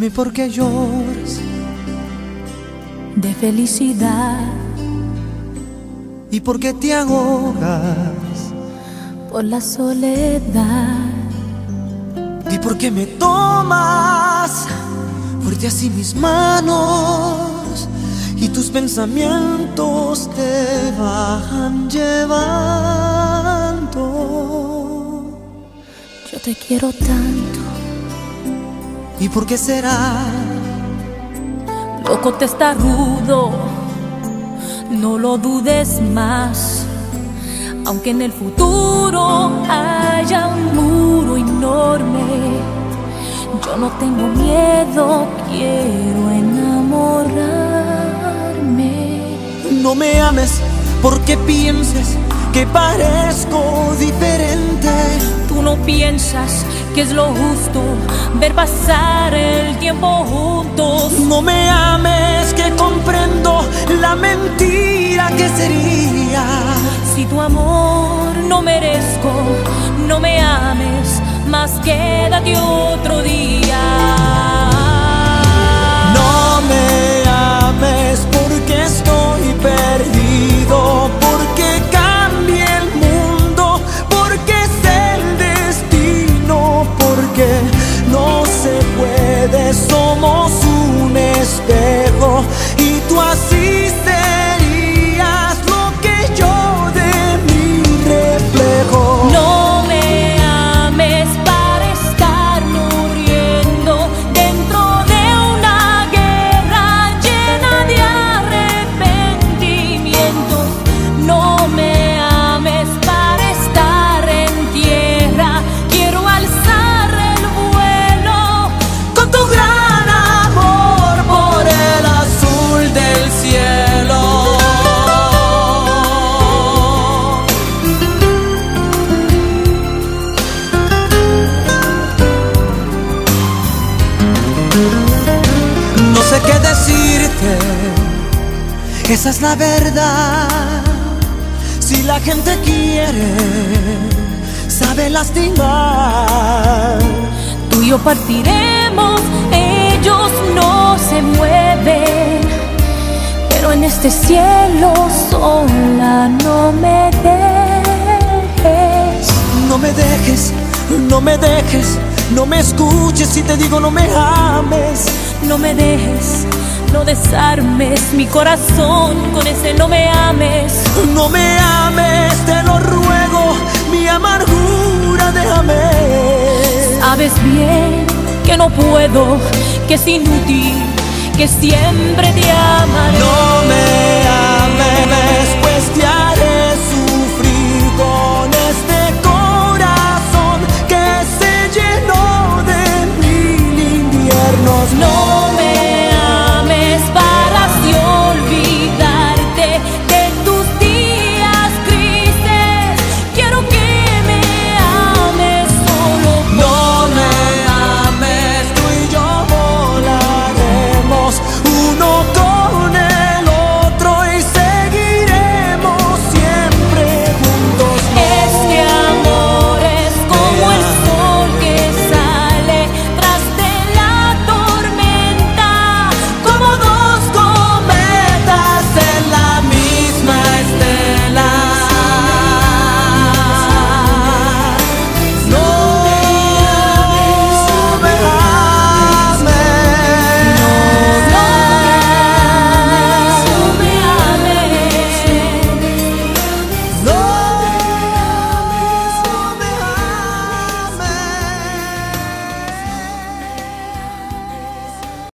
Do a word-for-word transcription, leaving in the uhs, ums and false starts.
Dime por qué lloras de felicidad y por qué te ahogas por la soledad. Di por qué me tomas fuerte así mis manos y tus pensamientos te van llevando. Yo te quiero tanto. ¿Y por qué será? Loco, testarudo, no lo dudes más. Aunque en el futuro haya un muro enorme, yo no tengo miedo, quiero enamorarme. No me ames porque pienses que parezco diferente. Tú no piensas que es lo justo ver pasar el tiempo juntos. No me ames que comprendo la mentira que sería. Si tu amor no merezco, no me ames, más quédate otro día. No me ames porque estoy perdido, porque cambie el mundo, porque es el destino, porque no se puede, somos un espejo y tú así serías lo que yo de mi reflejo. No me ames para estar muriendo dentro de una guerra llena de arrepentimientos. No me ames para estar en tierra, quiero alzar el vuelo Con tu gran amor por el azul del cielo. No sé qué decirte, esa es la verdad. Si la gente quiere, sabe lastimar. Tú y yo partiremos, ellos no se mueven, pero en este cielo sola no me dejes. No me dejes, no me dejes, no me escuches si te digo no me ames. No me dejes, no desarmes mi corazón con ese no me ames. No me ames, te lo ruego, mi amargura déjame. Sabes bien que no puedo, que es inútil, que siempre te amaré. No me ames, pues te haré sufrir con este corazón que se llenó de mil inviernos. No